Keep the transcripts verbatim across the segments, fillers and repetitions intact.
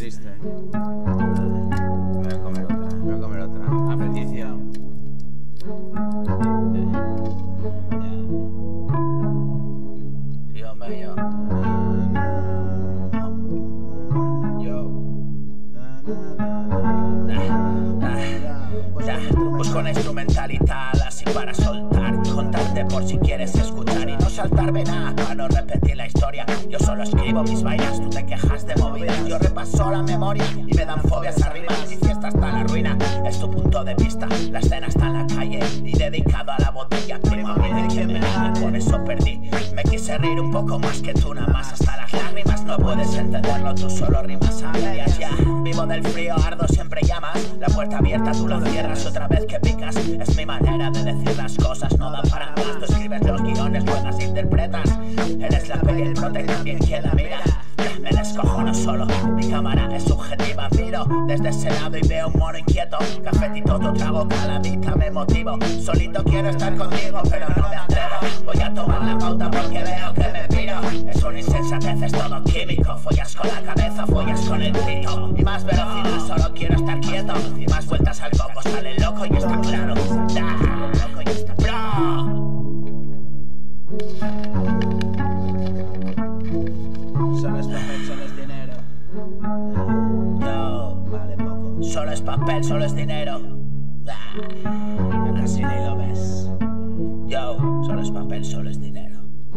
triste. Voy a comer otra, voy a comer otra. A petición. Sí, hombre, yo. Yo. Busco una instrumental y tal, así para soltar, contarte por si quieres escuchar y no saltarme nada para no repetir la historia. Yo solo escribo mis vainas, tú te quejas de movidas. Yo repaso la memoria y me dan fobias a rimas. Mi fiesta está en la ruina, es tu punto de vista. La escena está en la calle y dedicado a la botella. Primo, a mí de quien me gane, por eso perdí. Me quise reír un poco más que tú, nada más hasta las lágrimas. No puedes entenderlo, tú solo rimas a medias ya. Vivo del frío, ardo, siempre llamas. La puerta abierta, tú la cierras otra vez que picas. Es mi manera de decir las cosas, no da para más. Tú escribes los guiones, juegas, interpretas. Eres la peli, el prote también quien la mira. Me descojono solo, mi cámara es subjetiva. Miro desde ese lado y veo un mono inquieto. Cafetito, tu trago, caladita, me motivo. Solito quiero estar contigo, pero no me atrevo. Voy a tomar la pauta porque veo que me piro. Es una insensatez, es todo químico. Follas con la cabeza, follas con el pito. Y más velocidad, solo quiero estar quieto. Y más vueltas al coco, sale loco y está claro. Da, loco y está claro. Solo es papel, solo es dinero. No, vale poco. Solo es papel, solo es dinero. Ah, casi ni lo ves. Yo, solo es papel, solo es dinero.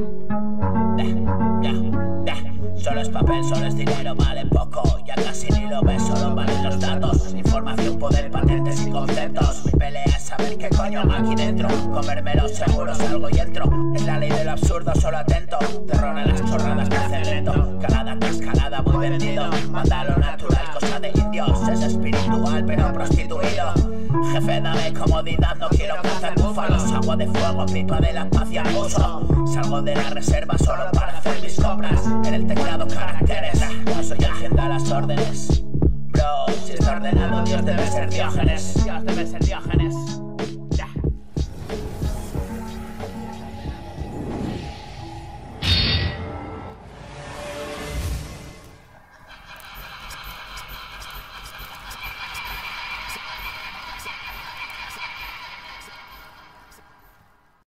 Ya, ya, solo es papel, solo es dinero, vale poco. Ya casi ni lo ves, solo valen los datos. Información, poder, patentes y conceptos. Mi pelea es saber qué coño va aquí dentro. Comérmelo seguro, salgo y entro. Es la ley del absurdo, solo atento. Terror a las chorradas que hacen lento. Calada tras calada, muy vendido. Manda lo natural, cosa de indios. Es espiritual, pero prostituido. Jefe, dame comodidad, no quiero cazar búfalos. Agua de fuego, pipa de la paz y abuso. Salgo de la reserva solo para hacer mis compras. En el teclado caracteres, no soy agenda a las órdenes. Bro, si está ordenado, Dios debe ser Diógenes. Dios debe ser Diógenes.